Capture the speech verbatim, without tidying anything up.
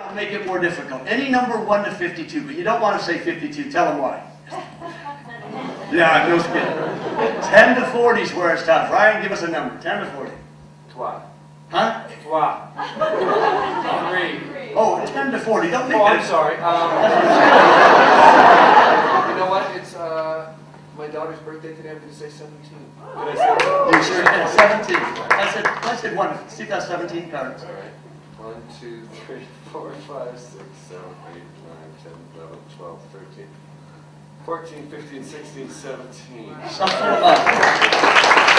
I'll make it more difficult. Any number one to fifty-two, but you don't want to say fifty-two. Tell them why. Yeah, no kidding. ten to forty is where it's tough. Ryan, give us a number. ten to forty. Trois. Huh? Trois. Three. Oh, ten to forty. Don't make Oh, it. I'm sorry. Um, you know what? It's uh, my daughter's birthday today. I'm going to say seventeen. Did I say that? You sure did. seventeen. I said, I said one. See, that's seventeen cards. All right. one, two, three, four, five, six, seven, eight, nine, ten, eleven, twelve, thirteen, fourteen, fifteen, sixteen, seventeen. Something like that.